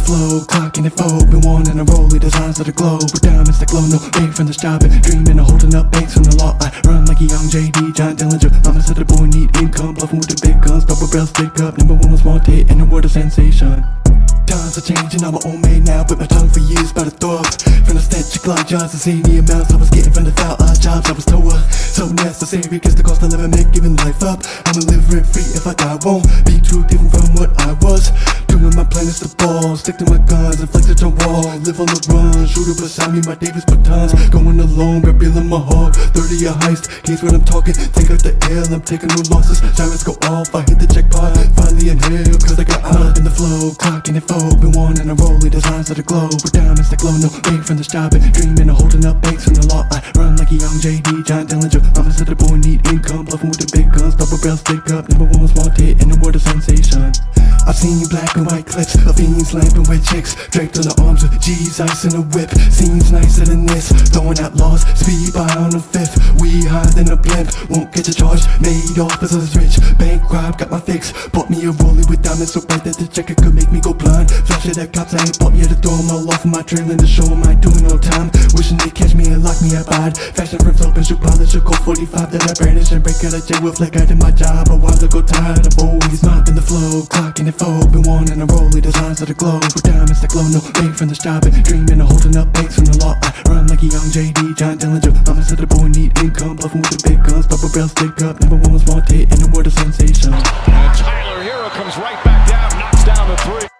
flow, clocking it forward. Been one in a roll, the designs of the globe. With diamonds that glow, no bank from the job. Dreaming of holding up banks from the law. I run like a young JD, John Dillinger. Mama said the boy need income, bluffing with the big guns. Double barrel stick up, number one was wanted, and the word of sensation. Times are changing, I'm my own man now. Bit my tongue for years by the thought. From the stench of Clyde Johnson, seeing the amounts I was getting from the foul jobs I was told were so necessary. Cause the cost of living make giving life up. I'ma live rent free if I die, won't be too different from what I was. Doing my plan is to ball, stick to my guns and flex it on wall. Live on the run, shooter beside me, my Davis batons. Going alone, revealing my heart. 30 a heist, case when I'm talking. Take out the L, I'm taking no losses. Sirens go off, I hit the jackpot. Finally inhale, cause I got out in the flow. Clocking it forward. Been one in a roll, the designs of the globe. With diamonds that glow, no bank from the job. Dreaming of holding up banks from the law. I run like a young JD, John Dillinger. Mama said the boy need income, bluffing with the big guns. Double barrel stick up, number one was wanted, and the word of sensation. I've seen you black and white clips of fiends slapping with chicks draped on the arms with G's, ice, and a whip. Seems nicer than this, throwing out laws. Speed by on the fifth, we higher than a blimp. Won't get a charge, made officers rich. Bank rob, got my fix. Bought me a rollie with diamonds so bright that the checker could make me go blind. Flash at the cops, I ain't bought yet to throw them all off of my trail in the show. Am I doing no time? Wishing they catch me and lock me up hide. Fashion from soap and shoe polish, a cold 45 that I brandish and break out of jail with like I did my job. A while ago tired of always mopping the flow, clocking it forward. Been one in a roll, the designs of the globe. With diamonds that glow, no bank from the job. Dreaming of holding up banks from the law. I run like a young JD, John Dillinger. Mama said the boy need income, bluffing with the big guns. Double barrel stick up, number one was wanted, and the word of sensation. Tyler Herro comes right back down, knocks down the three.